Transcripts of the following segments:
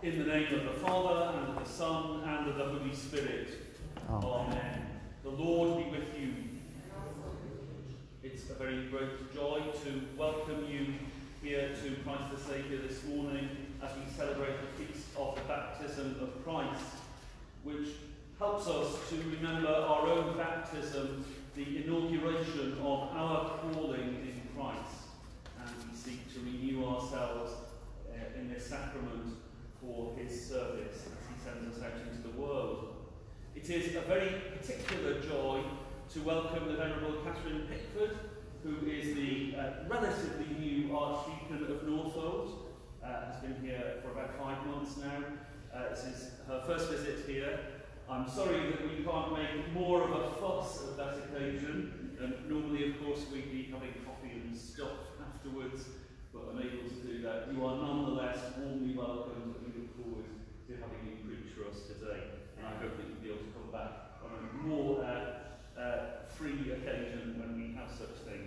In the name of the Father, and of the Son, and of the Holy Spirit. Amen. The Lord be with you. It's a very great joy to welcome you here to Christ the Saviour this morning as we celebrate the feast of the baptism of Christ, which helps us to remember our own baptism, the inauguration of our calling in Christ, and we seek to renew ourselves in this sacrament for his service as he sends us out into the world. It is a very particular joy to welcome the Venerable Catherine Pickford, who is the relatively new Archdeacon of Northolt, has been here for about 5 months now. This is her first visit here. I'm sorry that we can't make more of a fuss at that occasion. Normally, of course, we'd be having coffee and stuff afterwards, but unable to do that. You are nonetheless warmly welcomed, and we look forward to having you preach for us today. And I hope that you'll be able to come back on a more free occasion when we have such things.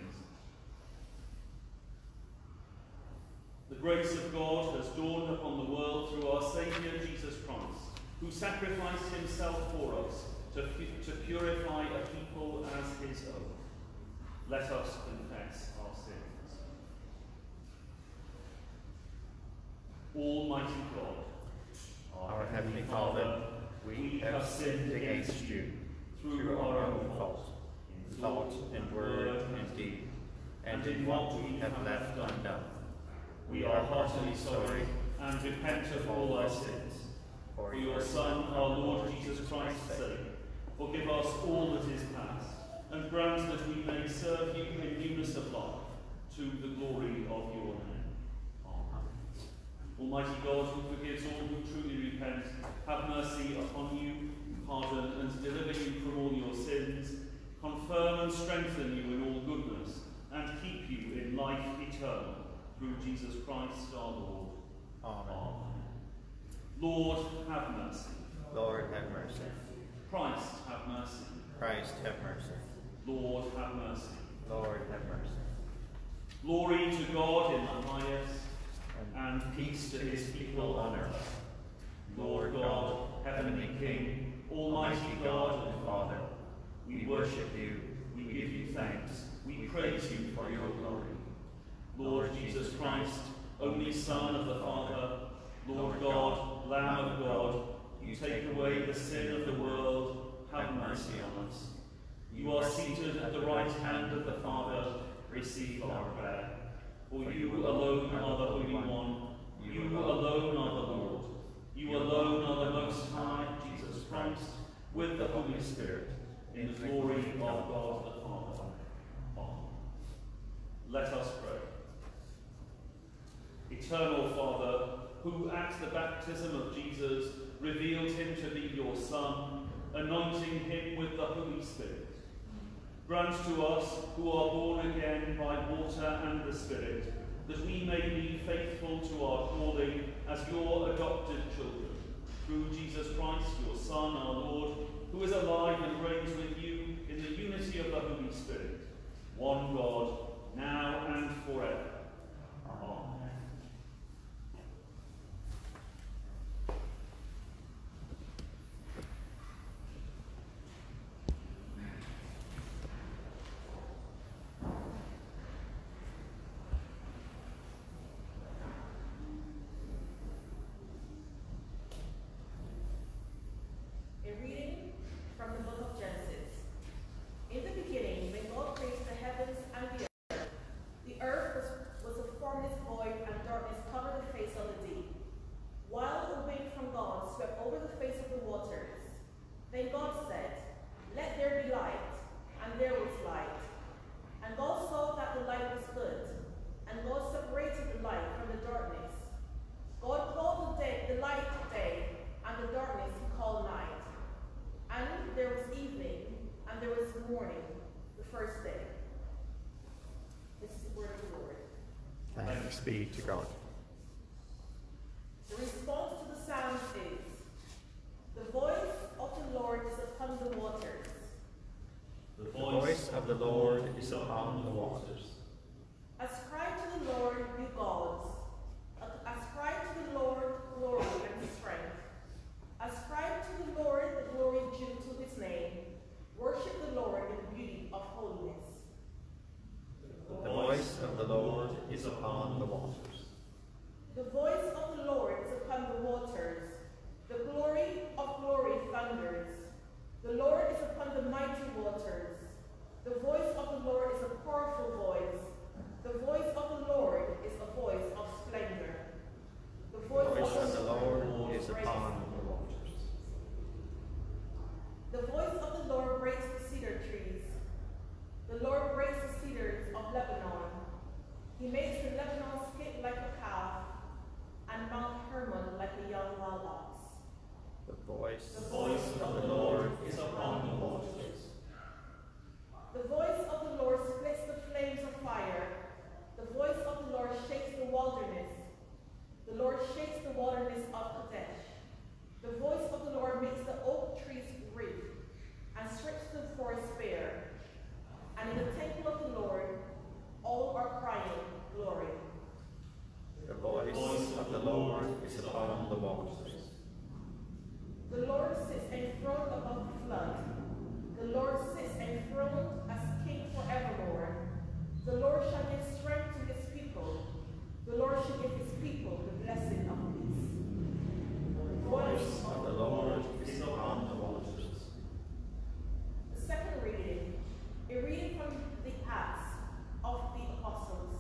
The grace of God has dawned upon the world through our Saviour Jesus Christ, who sacrificed himself for us to purify a people as his own. Let us confess our sins. Almighty God, our Heavenly Father, we have sinned against you through our own fault, in thought, in word, and deed, and in what we have left undone. We are heartily sorry and repent of all our sins. For your Son, our Lord Jesus Christ's sake, forgive us all that is past, and grant that we may serve you in newness of life, to the glory of your name. Amen. Almighty God, who forgives all who truly repent, have mercy upon you, pardon and deliver you from all your sins, confirm and strengthen you in all goodness, and keep you in life eternal, through Jesus Christ our Lord. Amen. Amen. Lord, have mercy. Lord, have mercy. Christ, have mercy. Christ, have mercy. Lord, have mercy. Lord, have mercy. Glory to God in the highest, and peace to his people on earth. Lord God, heavenly King, almighty God and Father, we worship you, we give you thanks, we praise you for your glory. Lord Jesus Christ, only Son of the Father, Lord God, Lamb of God, you take away the sin of the world, have mercy on us. You are seated at the right hand of the Father, receive our prayer. For you alone are the Holy One, you alone are the Lord, you alone are the Most High, Jesus Christ, with the Holy Spirit, in the glory of God the Father. Amen. Let us pray. Eternal Father, who at the baptism of Jesus revealed him to be your Son, anointing him with the Holy Spirit, grant to us, who are born again by water and the Spirit, that we may be faithful to our calling as your adopted children, through Jesus Christ, your Son, our Lord, who is alive and reigns with you in the unity of the Holy Spirit, one God, now and forever. Amen. Then God said, "Let there be light," and there was light. And God saw that the light was good, and God separated the light from the darkness. God called the light day, and the darkness he called night. And there was evening, and there was morning, the first day. This is the word of the Lord. Thanks be to God. The response to the psalms is, "The voice of the Lord is upon the waters." The voice of the Lord is upon the waters. Ascribe to the Lord, you gods. Ascribe to the Lord glory and The voice of the Lord breaks the cedar trees. The Lord breaks the cedars of Lebanon. He makes the Lebanon skip like a calf, and Mount Hermon like a young wild ox. The voice of the Lord is upon the waters. The voice of the Lord splits the flames of fire. The voice of the Lord shakes the wilderness. The Lord shakes the wilderness of Kadesh. The voice of the Lord makes the oak trees reap, and strips the forest bare. And in the temple of the Lord, all are crying, glory. The voice of the Lord is upon the waters. The Lord sits enthroned above the flood. The Lord sits enthroned as King forevermore. The Lord shall give strength to his people. The Lord shall give his people the blessing of peace. The voice of the Lord is upon the waters. The second reading, a reading from the Acts of the Apostles.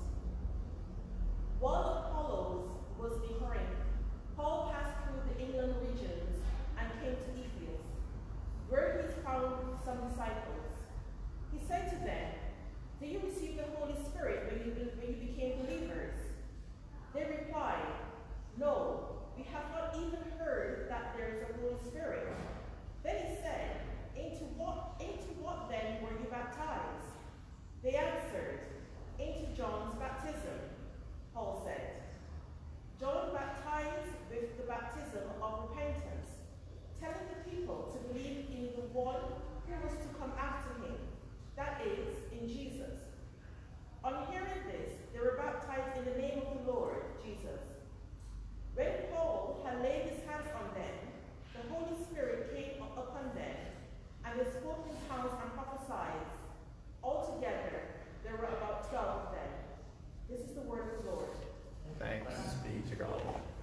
While Apollos was in Corinth, Paul passed through the inland regions and came to Ephesus, where he found some disciples. He said to them, "Did you receive the Holy Spirit when you became believers?" They replied, "No, we have not even heard that there is a Holy Spirit." Then he said, Into what then were you baptized?" They answered, "Into John's baptism." Paul said, "John baptized with the baptism of repentance, telling the people to believe in the one who was to come after him, that is, in Jesus." On hearing this, they were baptized in the name of the Lord Jesus. When Paul had laid his hands on them, the Holy Spirit came upon them, and they spoke in tongues and prophesied. Altogether, there were about 12 of them. This is the word of the Lord. Thanks be to God.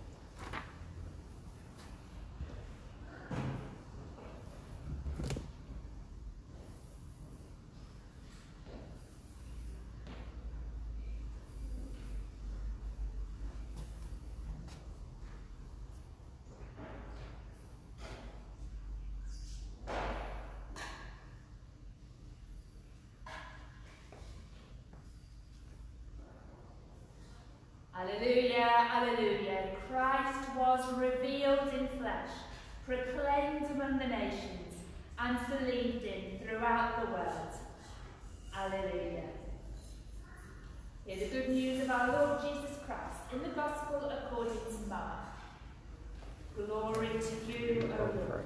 Alleluia, alleluia. Christ was revealed in flesh, proclaimed among the nations, and believed in throughout the world. Alleluia. Hear the good news of our Lord Jesus Christ in the Gospel according to Mark. Glory to you, O Lord.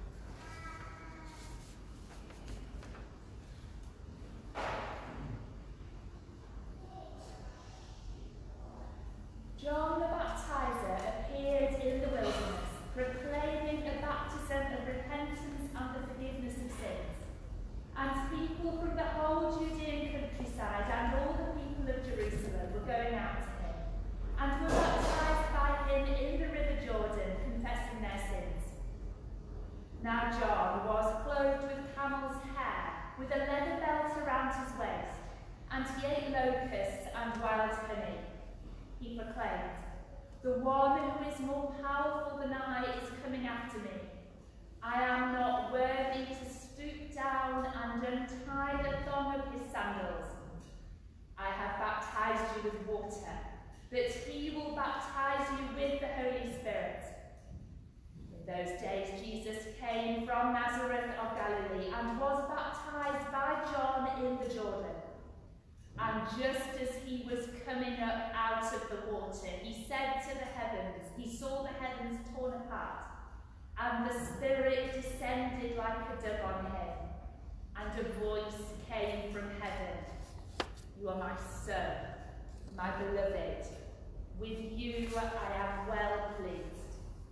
John the Baptizer appeared in the wilderness, proclaiming a baptism of repentance and the forgiveness of sins. And people from the whole Judean countryside and all the people of Jerusalem were going out to him, and were baptized by him in the river Jordan, confessing their sins. Now John was clothed with camel's hair, with a leather belt around his waist, and he ate locusts and wild honey. He proclaimed, "The one who is more powerful than I is coming after me. I am not worthy to stoop down and untie the thong of his sandals. I have baptized you with water, but he will baptize you with the Holy Spirit." In those days Jesus came from Nazareth of Galilee and was baptized by John in the Jordan. And just as he was coming up out of the water, he said to the heavens, he saw the heavens torn apart, and the Spirit descended like a dove on him. And a voice came from heaven, "You are my Son, my beloved. With you I am well pleased."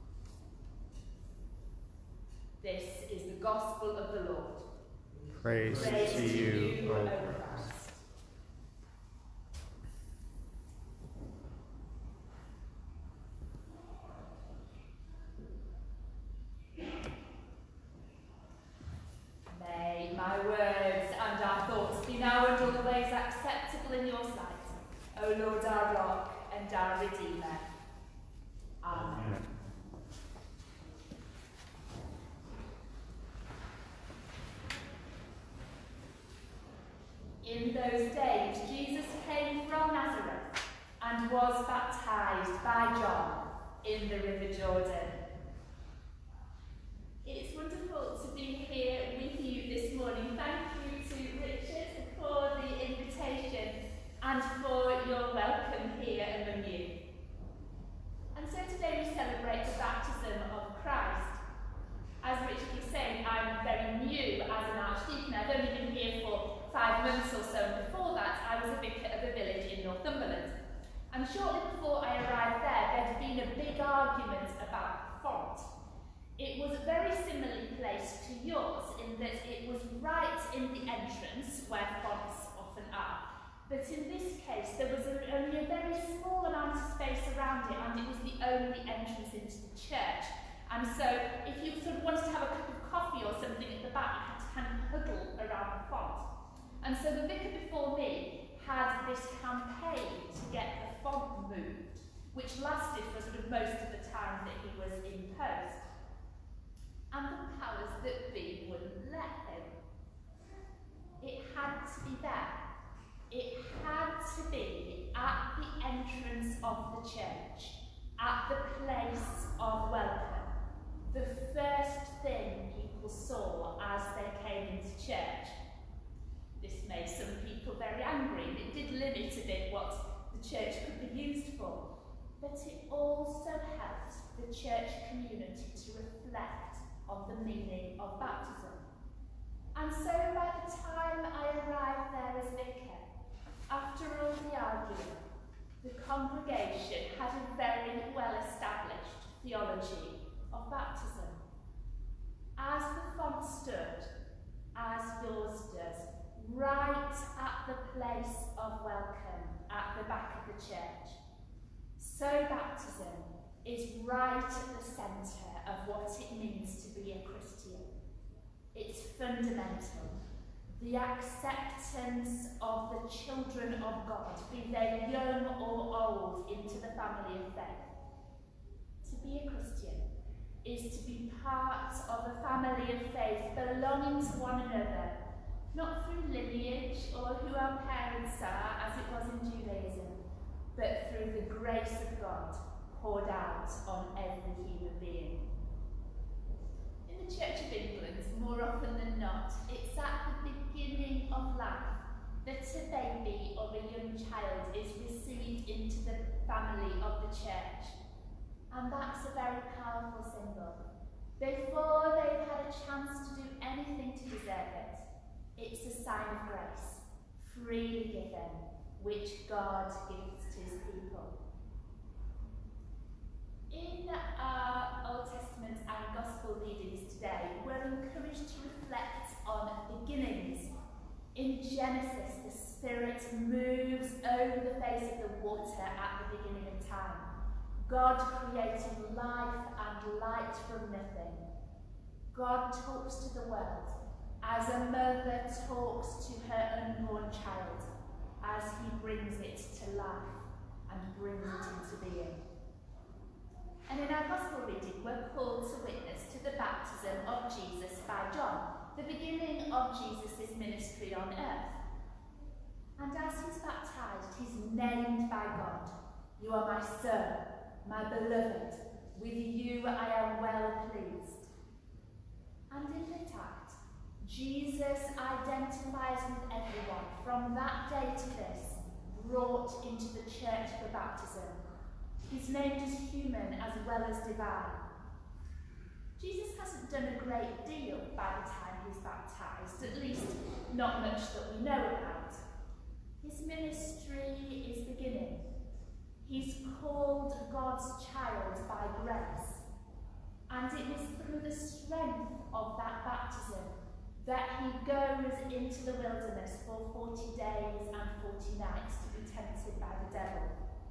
This is the gospel of the Lord. Praise to you, O Christ. May my words and our thoughts be now and always acceptable in your sight, O Lord, our rock and our Redeemer. Amen. In those days, Jesus came from Nazareth and was baptized by John in the River Jordan. It's wonderful to be here with you this morning. Thank you to Richard for the invitation and for your welcome here among you. And so today we celebrate the baptism of Christ. As Richard was saying, I'm very new as an archdeacon. I've only been here for 5 months or so, and before that I was a vicar of a village in Northumberland. And shortly before I arrived there, there'd been a big argument about font. It was very similarly placed to yours in that it was right in the entrance where fonts often are. But in this case, there was only a very small amount of space around it, and it was the only entrance into the church. And so if you sort of wanted to have a cup of coffee or something at the back, you had to kind of huddle around the font. And so the vicar before me had this campaign to get the font moved, which lasted for sort of most of the time that he was in post. And the powers that be wouldn't let him. It had to be there. It had to be at the entrance of the church, at the place of welcome. The first thing people saw as they came into church. This made some people very angry, and it did limit a bit what the church could be used for. But it also helped the church community to reflect on the meaning of baptism. And so by the time I arrived there as vicar, after all the argument, the congregation had a very well-established theology of baptism. As the font stood, as yours does, right at the place of welcome at the back of the church, so baptism is right at the centre of what it means to be a Christian. It's fundamental. The acceptance of the children of God, be they young or old, into the family of faith. To be a Christian is to be part of a family of faith belonging to one another, not through lineage or who our parents are, as it was in Judaism, but through the grace of God poured out on every human being. In the Church of England, more often than not, it's at the beginning of life that a baby or a young child is received into the family of the church. And that's a very powerful symbol. Before they've had a chance to do anything to deserve it, it's a sign of grace, freely given, which God gives to his people. In our Old Testament and Gospel readings today, we're encouraged to reflect on beginnings. In Genesis, the Spirit moves over the face of the water at the beginning of time. God creating life and light from nothing. God talks to the world as a mother talks to her unborn child, as he brings it to life and brings it into being. And in our Gospel reading, we're called to witness to the baptism of Jesus by John, the beginning of Jesus' ministry on earth. And as he's baptized, he's named by God. You are my son, my beloved, with you I am well pleased. And in the act, Jesus identifies with everyone from that day to this, brought into the church for baptism. He's named as human as well as divine. Jesus hasn't done a great deal by the time he's baptized, at least not much that we know about. His ministry is beginning. He's called God's child by grace. And it is through the strength of that baptism that he goes into the wilderness for 40 days and 40 nights to be tempted by the devil.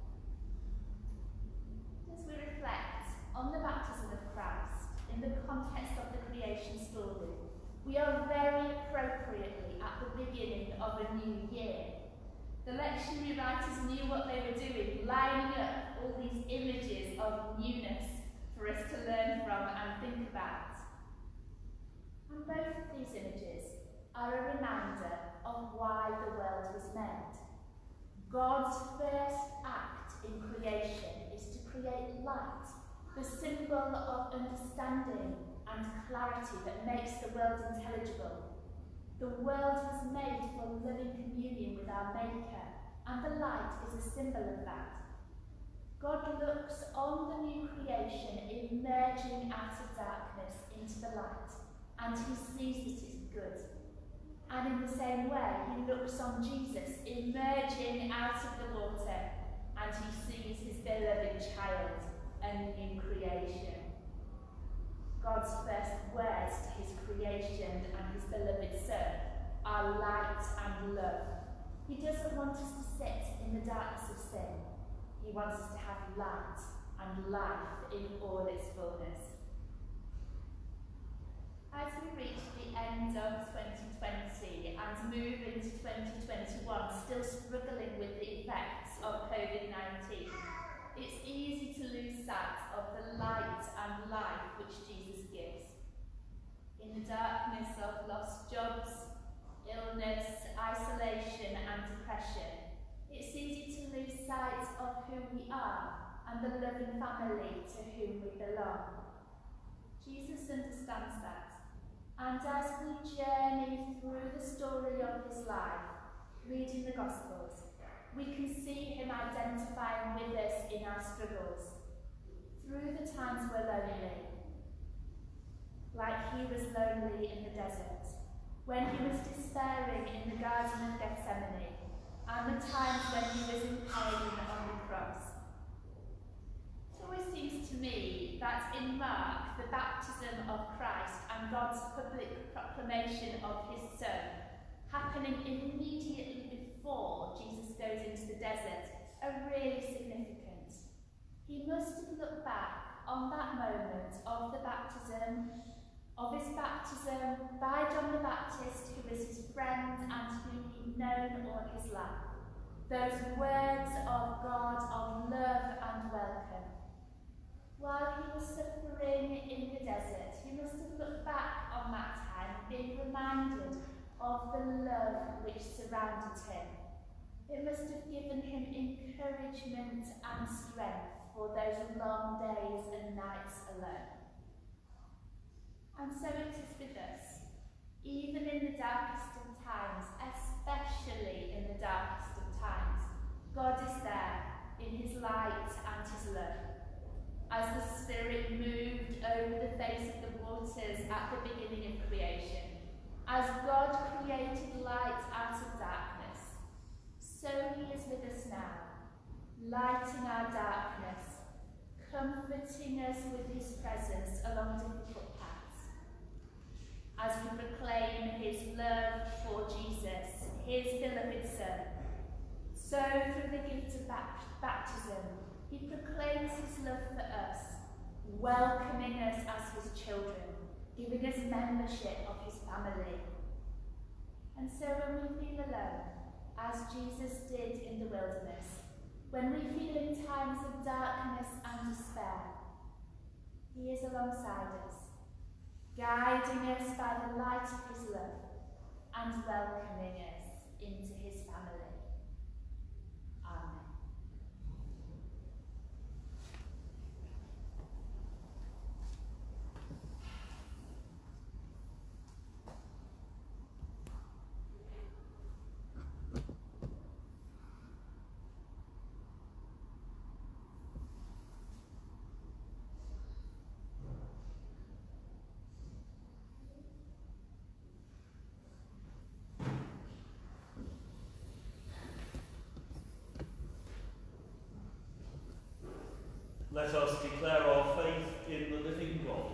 As we reflect on the baptism of Christ in the context of the creation story, we are very appropriately at the beginning of a new year. The lectionary writers knew what they were doing, lining up all these images of newness for us to learn from and think about. And both of these images are a reminder of why the world made. God's first act in creation is to create light, the symbol of understanding and clarity that makes the world intelligible. The world was made for loving communion with our Maker, and the light is a symbol of that. God looks on the new creation emerging out of darkness into the light, and he sees that it's good. And in the same way, he looks on Jesus emerging out of the water, and he sees his beloved child, a new creation. God's first words to his creation and his beloved Son are light and love. He doesn't want us to sit in the darkness of sin. He wants us to have light and life in all its fullness. As we reach the end of 2020 and move into 2021, still struggling with the effects of COVID-19, it's easy to lose sight of the light and life which Jesus gives. In the darkness of lost jobs, illness, isolation and depression, it's easy to lose sight of who we are and the loving family to whom we belong. Jesus understands that, and as we journey through the story of his life, reading the Gospels, we can see him identifying with us in our struggles, through the times we're lonely, like he was lonely in the desert, when he was despairing in the Garden of Gethsemane, and the times when he was in pain on the cross. It always seems to me that in Mark, the baptism of Christ and God's public proclamation of his Son, happening immediately before Jesus goes into the desert, are really significant. He must have looked back on that moment of the baptism, of his baptism by John the Baptist, who was his friend and whom he'd known all his life. Those words of God of love and welcome. While he was suffering in the desert, he must have looked back on that time, being reminded of the love which surrounded him. It must have given him encouragement and strength for those long days and nights alone. And so it is with us. Even in the darkest of times, especially in the darkest of times, God is there in his light and his love. As the Spirit moved over the face of the waters at the beginning of creation, as God created light out of darkness, so he is with us now, lighting our darkness, comforting us with his presence along difficult paths. As we proclaim his love for Jesus, his beloved Son, so through the gift of baptism, he proclaims his love for us, welcoming us as his children, giving us membership of his family. And so when we feel alone, as Jesus did in the wilderness, when we feel in times of darkness and despair, he is alongside us, guiding us by the light of his love and welcoming us into his family. Amen. Let us declare our faith in the living God.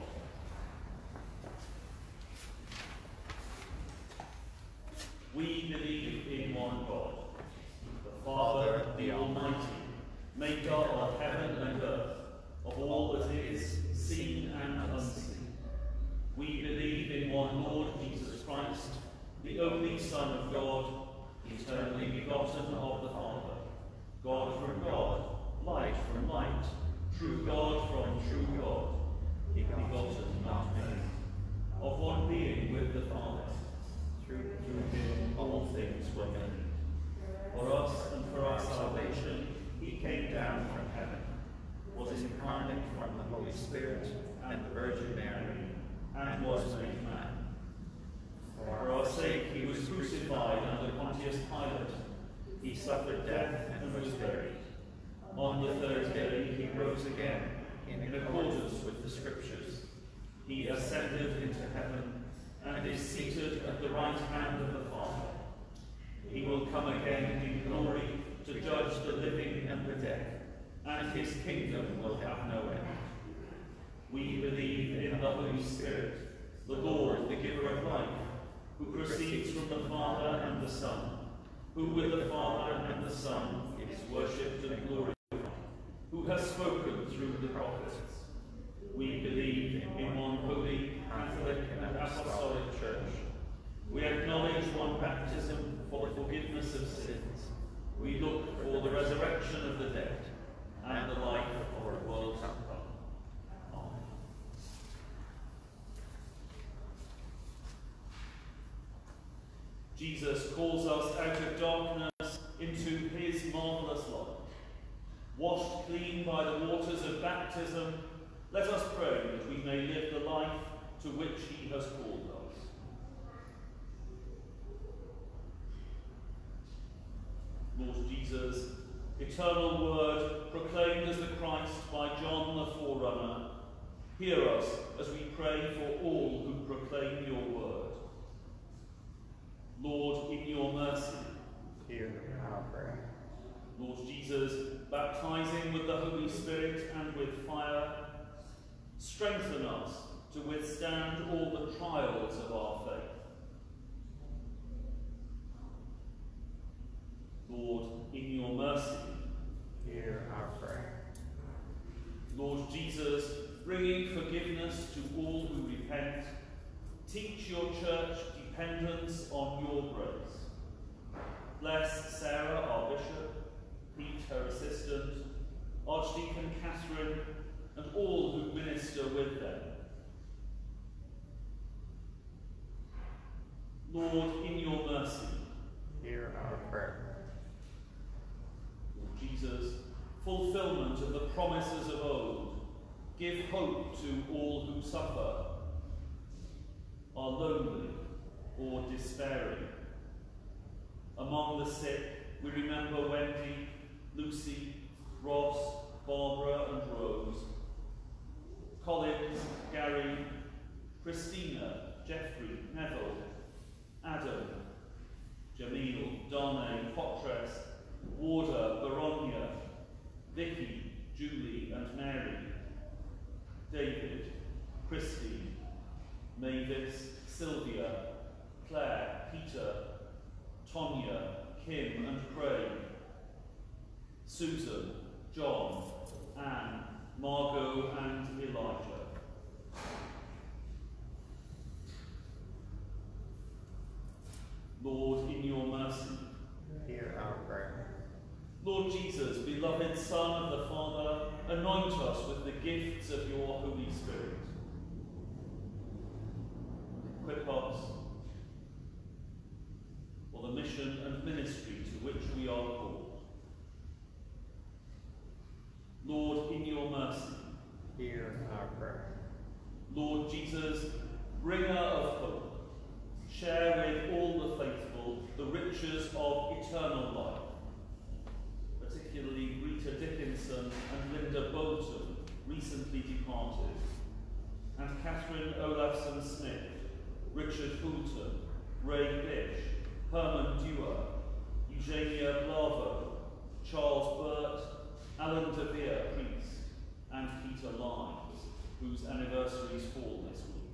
We believe in one God, the Father, the Almighty, maker of heaven and earth, of all that is, seen and unseen. We believe in one Lord Jesus Christ, the only Son of God, eternally begotten of the Father, God from God, light from light, true God from true God, begotten, not made, of one being with the Father. Through him all things were made. For us and for our salvation, he came down from heaven, was incarnate from the Holy Spirit and the Virgin Mary, and was made man. For our sake he was crucified under Pontius Pilate. He suffered death and was buried. On the third day he rose again, in accordance with the Scriptures. He ascended into heaven, and is seated at the right hand of the Father. He will come again in glory to judge the living and the dead, and his kingdom will have no end. We believe in the Holy Spirit, the Lord, the giver of life, who proceeds from the Father and the Son, who with the Father and the Son is worshipped and glorified, who has spoken through the prophets. We believe in one holy, Catholic and Apostolic Church. We acknowledge one baptism for the forgiveness of sins. We look for the resurrection of the dead and the life of the world to come. Amen. Jesus calls us out of darkness into his marvellous light. Washed clean by the waters of baptism, let us pray that we may live the life to which he has called us. Lord Jesus, eternal word, proclaimed as the Christ by John the Forerunner, hear us as we pray for all who proclaim your word. Lord, in your mercy, hear our prayer. Lord Jesus, baptizing with the Holy Spirit and with fire, strengthen us to withstand all the trials of our faith. Lord, in your mercy, hear our prayer. Lord Jesus, bringing forgiveness to all who repent, teach your church dependence on your grace. Bless Sarah, our bishop, Pete, her assistant, Archdeacon Catherine, and all who minister with them. Lord, in your mercy, hear our prayer. Lord Jesus, fulfillment of the promises of old, give hope to all who suffer, are lonely or despairing. Among the sick, we remember Wendy, Lucy, Ross, Barbara and Rose, Collins, Gary, Christina, Jeffrey, Neville, Adam, Jamil, Darnay, Potress, Warder, Baronia, Vicky, Julie and Mary, David, Christine, Mavis, Sylvia, Claire, Peter, Tonya, Kim and Craig, Susan, John, Anne, Margot and Elijah. Lord, in your mercy, hear our prayer. Lord Jesus, beloved Son of the Father, anoint us with the gifts of your Holy Spirit. Equip us for the mission and ministry to which we are called. Lord, in your mercy, hear our prayer. Lord Jesus, bringer of hope, share with all the faithful the riches of eternal life, particularly Rita Dickinson and Linda Bolton, recently departed, and Catherine Olafson Smith, Richard Houlton, Ray Bish, Herman Dewar, Eugenia Blavo, Charles Burt, Alan De Vere, priest, and Peter Lyons, whose anniversaries fall this week.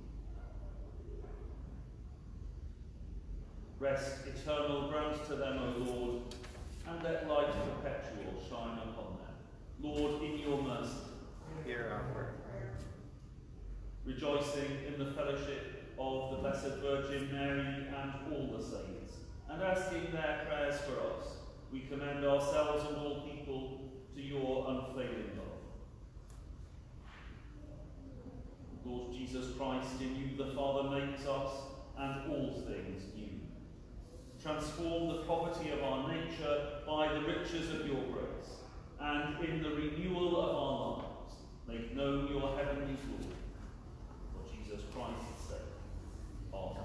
Rest eternal grant to them, O Lord, and let light perpetual shine upon them. Lord, in your mercy, hear our prayer. Rejoicing in the fellowship of the Blessed Virgin Mary and all the saints, and asking their prayers for us, we commend ourselves and all people to your unfailing love. Lord Jesus Christ, in you the Father makes us and all things new. Transform the poverty of our nature by the riches of your grace, and in the renewal of our lives, make known your heavenly glory. For Jesus Christ's sake. Amen.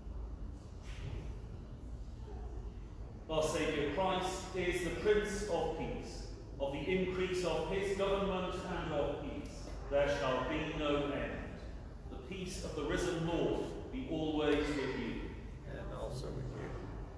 Our Saviour Christ is the Prince of Peace. Of the increase of his government and of peace there shall be no end. The peace of the risen Lord be always with you. And also with you.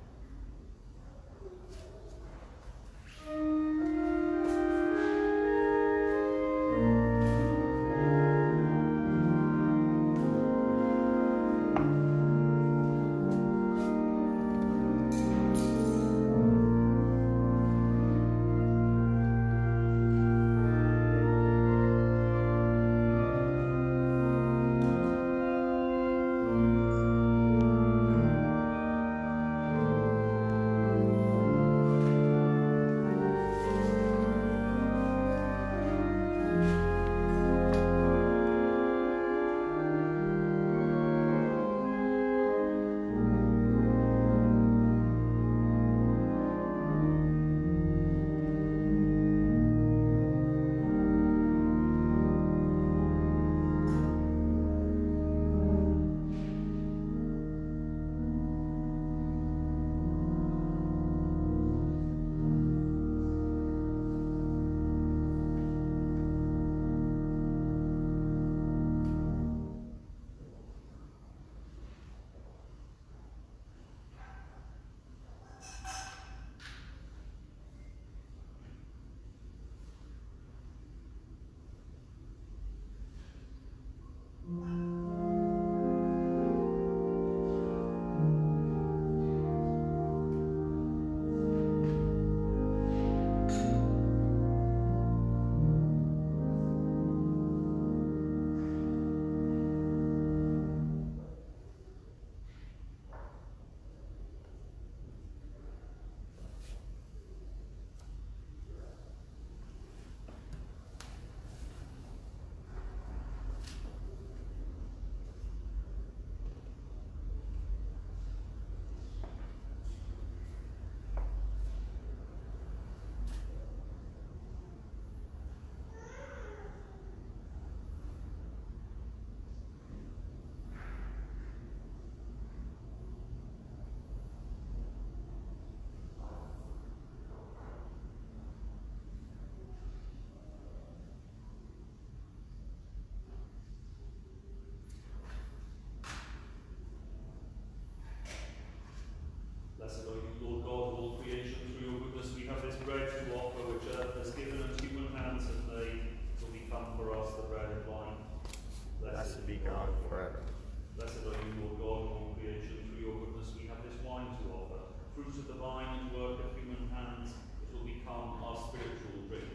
Blessed are you, Lord God of all creation. Through your goodness we have this bread to offer, which earth has given and human hands have made, will become for us the bread and wine. Blessed be God forever. Blessed are you, Lord God of all creation. Through your goodness we have this wine to offer, fruit of the vine and work of human hands, it will become our spiritual drink.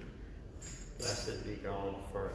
Blessed be God forever.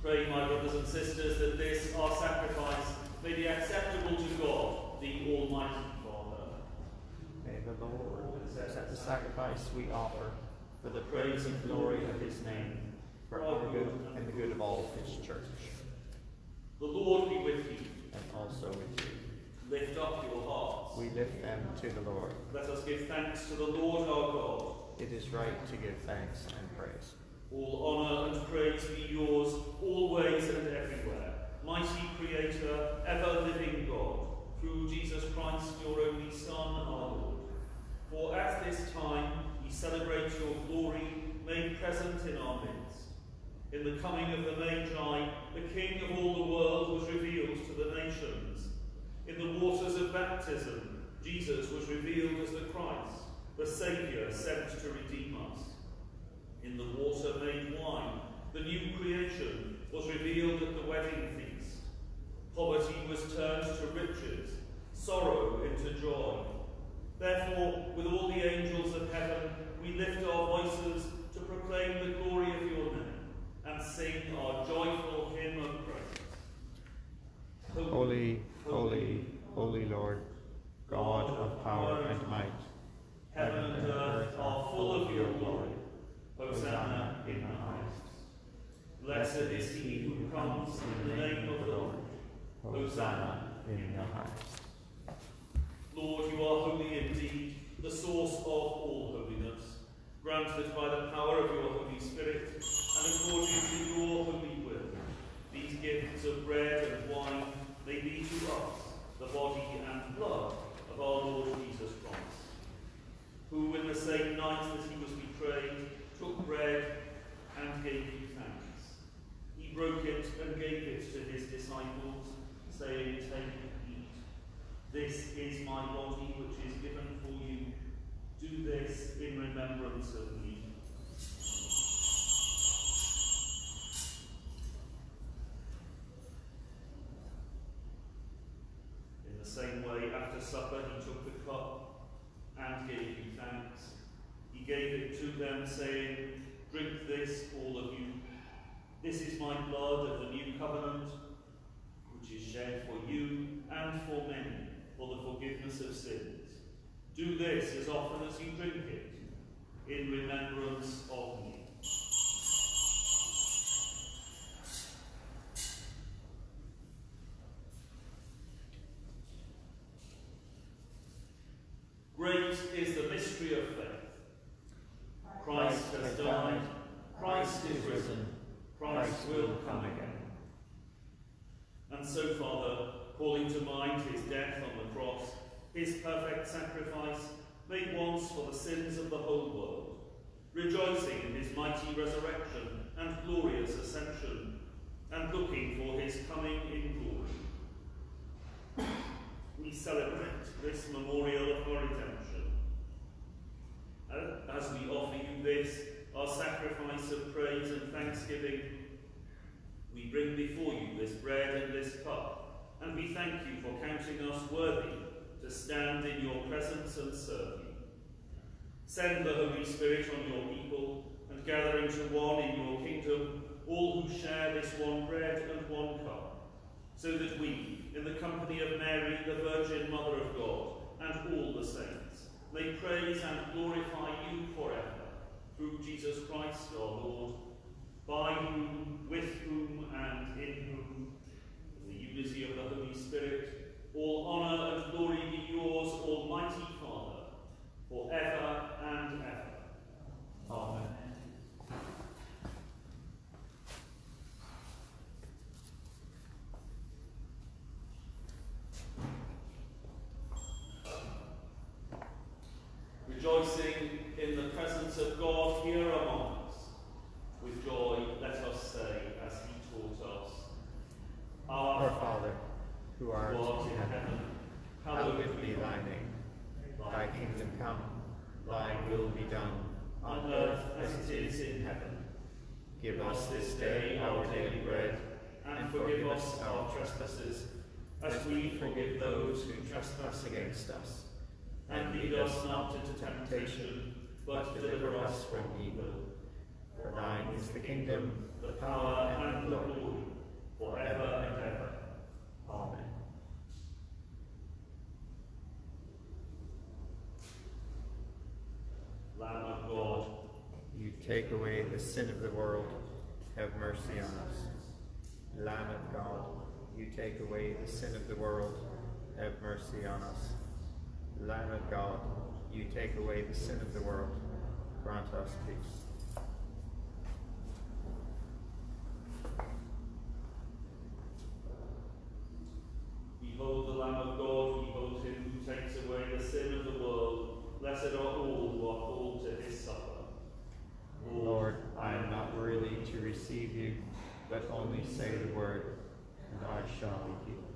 Pray, my brothers and sisters, that this, our sacrifice, may be acceptable to God, the Almighty Father. May the Lord accept the sacrifice we offer for the praise and glory of his name, for our good and the good of all his church. The Lord be with you. And also with you. Lift up your hearts. We lift them to the Lord. Let us give thanks to the Lord our God. It is right to give thanks and praise. All honour and praise be yours, always and everywhere. Mighty Creator, ever-living God, through Jesus Christ, your only Son, our Lord. For at this time we celebrate your glory made present in our midst. In the coming of the Magi, the King of all the world was revealed to the nations. In the waters of baptism, Jesus was revealed as the Christ, the Saviour sent to redeem us. In the water made wine, the new creation was revealed at the wedding feast. Poverty was turned to riches, sorrow into joy. Therefore, with all the angels of heaven, we lift our voices to proclaim the glory of your name and sing our joyful hymn of praise. Holy, holy, holy Lord, God of power and might, heaven and earth are full of your glory. Hosanna in the highest. Blessed is he who comes in the name of the Lord. Hosanna in the highest. Lord, you are holy indeed, the source of all holiness. Grant that by the power of your Holy Spirit, and according to your holy will, these gifts of bread and wine may be to us the body and blood of our Lord Jesus Christ, who in the same night that he was betrayed, took bread and gave you thanks. He broke it and gave it to his disciples, saying, "Take, eat. This is my body which is given for you. Do this in remembrance of me." In the same way, after supper, he took the cup and gave you thanks. He gave it to them, saying, "Drink this, all of you. This is my blood of the new covenant, which is shed for you and for many for the forgiveness of sins. Do this as often as you drink it, in remembrance of me." Great is the mystery of faith. Christ has died, Christ is risen, Christ will come again. And so, Father, calling to mind his death on the cross, his perfect sacrifice made once for the sins of the whole world, rejoicing in his mighty resurrection and glorious ascension, and looking for his coming in glory, we celebrate this memorial of our redemption. As we offer you this, our sacrifice of praise and thanksgiving, we bring before you this bread and this cup, and we thank you for counting us worthy to stand in your presence and serve you. Send the Holy Spirit on your people, and gather into one in your kingdom all who share this one bread and one cup, so that we, in the company of Mary, the Virgin Mother of God, and all the saints, may praise and glorify you forever, through Jesus Christ our Lord, by whom, with whom, and in whom, in the unity of the Holy Spirit, all honour and glory be yours, Almighty Father, forever and ever. Amen. Rejoicing in the presence of God here among us, with joy let us say, as he taught us, Our Father, who art in heaven, hallowed be thy name. Thy kingdom come, thy will be done, on earth as it is in heaven. Give us this day our daily bread, and forgive us our trespasses, as we forgive those who trespass against us. And lead us not into temptation, but deliver us from evil. For thine is the kingdom, the power, and the glory, take away the sin of the world, have mercy on us. Lamb of God, you take away the sin of the world, have mercy on us. Lamb of God, you take away the sin of the world, grant us peace. Behold the Lamb of God, behold him who takes away the sin of the world. Blessed are all who are called to his supper. Lord, I am not worthy to receive you, but only say the word, and I shall be healed.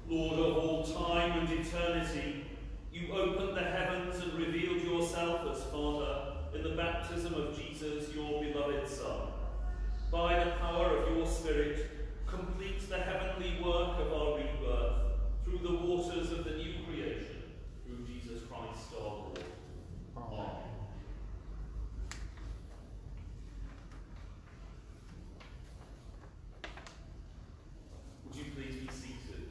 Lord of all time and eternity, you opened the heavens and revealed yourself as Father in the baptism of Jesus, your beloved Son. By the power of your Spirit, complete the heavenly work of our rebirth through the waters of the new creation, through Jesus Christ our Lord. Amen. Would you please be seated?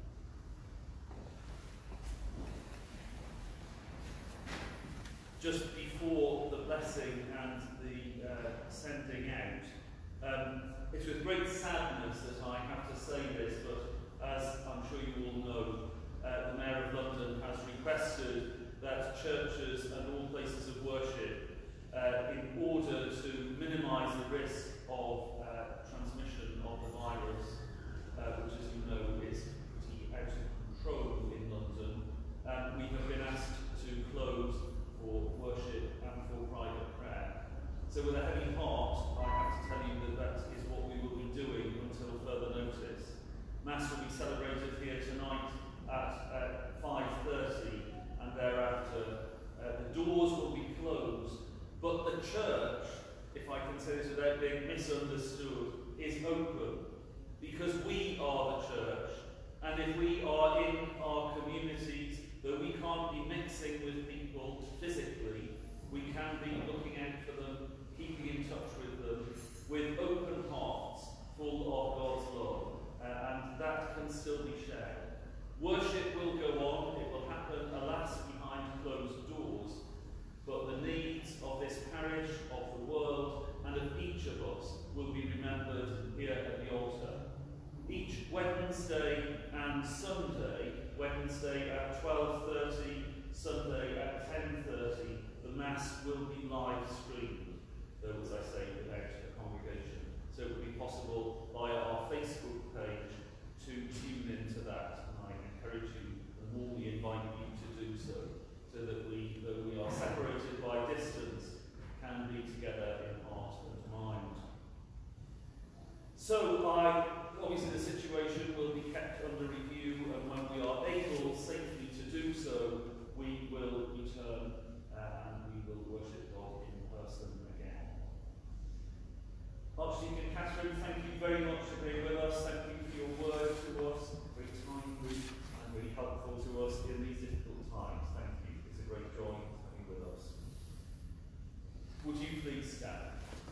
Just before the blessing and the sending out, it's with great sadness that I have to say this, but as I'm sure you all know, the Mayor of London has requested that churches and all places of worship, in order to minimise the risk of transmission of the virus, which as you know is pretty out of control in London, we have been asked to close for worship and for private prayer. So with a heavy heart, I have to tell you that that is what we will be doing until further notice. Mass will be celebrated here tonight at 5:30, and thereafter the doors will be closed, but the church, if I can say this without being misunderstood, is open, because we are the church, and if we are in our communities, though we can't be mixing with people physically, we can be looking out for them, keeping in touch with them, with open hearts, full of God's love, and that can still be shared. Worship will go on, it will happen, alas, behind closed doors, but the needs of this parish, of the world, and of each of us will be remembered here at the altar. Each Wednesday and Sunday, Wednesday at 12:30, Sunday at 10:30, the Mass will be live streamed, though as I say, without a congregation. So it will be possible via our Facebook page to tune into that, and I encourage you and warmly invite you to do so that we, though we are separated by distance, can be together in heart and mind. So obviously the situation will be kept under review, and when we are able safely to do so, we will return and we will worship God in person again. Archdeacon Catherine, thank you very much for being with us. Thank you for your word to us, very timely and really helpful to us in these difficult times. Thank you. It's a great joy to have you with us. Would you please stand?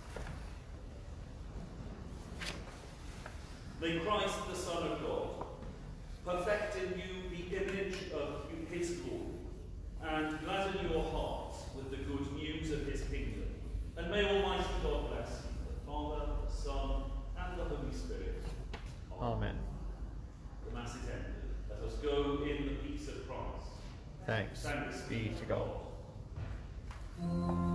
May Christ, the Son of God, perfect in you the image of his glory, and gladden your hearts with the good news of his kingdom. And may Almighty God bless you, the Father, the Son, and the Holy Spirit. Amen. The Mass is ended. Let us go in the peace of Christ. Thanks be to God.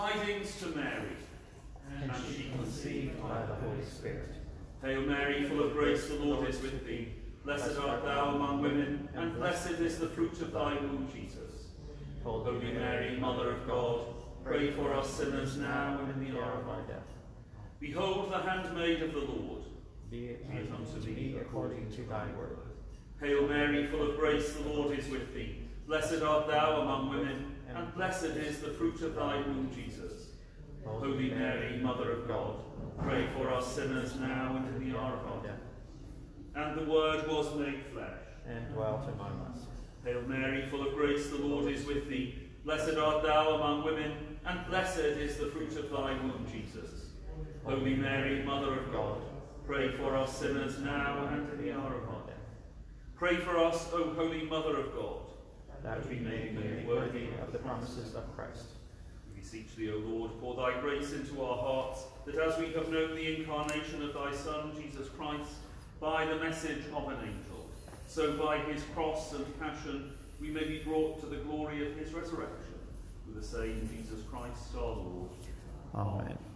Tidings to Mary. And she conceived by the Holy Spirit. Hail Mary, full of grace, the Lord is with thee. Blessed art thou among women, and blessed is the fruit of thy womb, Jesus. Holy Mary, Mother of God, pray for us sinners now and in the hour of our death. Behold the handmaid of the Lord. Be it unto thee according to thy word. Hail Mary, full of grace, the Lord is with thee. Blessed art thou among women, and blessed is the fruit of thy womb, Jesus. Holy Mary, Mother of God, pray for us sinners now and in the hour of our death. And the Word was made flesh, and dwelt among us. Hail Mary, full of grace, the Lord is with thee. Blessed art thou among women, and blessed is the fruit of thy womb, Jesus. Holy Mary, Mother of God, pray for us sinners now and in the hour of our death. Pray for us, O Holy Mother of God, that we may be made worthy of the promises of Christ. We beseech thee, O Lord, pour thy grace into our hearts, that as we have known the incarnation of thy Son, Jesus Christ, by the message of an angel, so by his cross and passion we may be brought to the glory of his resurrection. Through the same Jesus Christ our Lord. Amen.